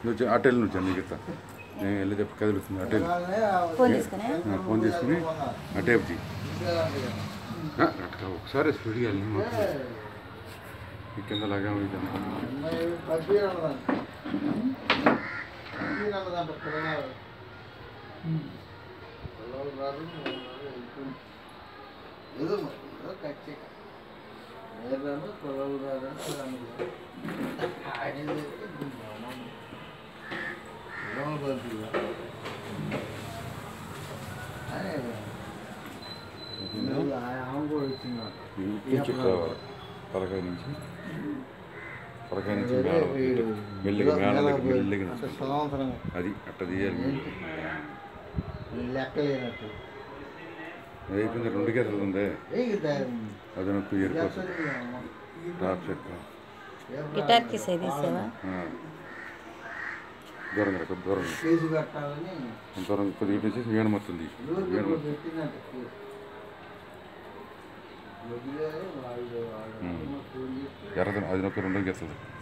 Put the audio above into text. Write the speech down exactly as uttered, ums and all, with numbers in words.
నువ్వు అటెల్ నుంచి నీకు ఇస్తా నేను వెళ్ళి చెప్పి కదులుతుంది అటెల్ ఫోన్ తీసుకుని అటేపు తీ ఒకసారి స్పీడ్గా వెళ్ళి ఈ కింద లాగా తలకాయ నుంచి తలకాయ నుంచి మెల్లిగా మేడ మెల్లిగా అది అట్ట తీయాలి అది అయిపోయింది రెండు గేదెలు ఉంది అది నొక్కు ఏరిపోతుంది టాప్ చెక్క దూరంగా దూరం దూరం కొద్దిగా తీసేసి వేణం వస్తుంది వేణం ఎర్రదనం అది నొక్కి రెండు గెలుస్తుంది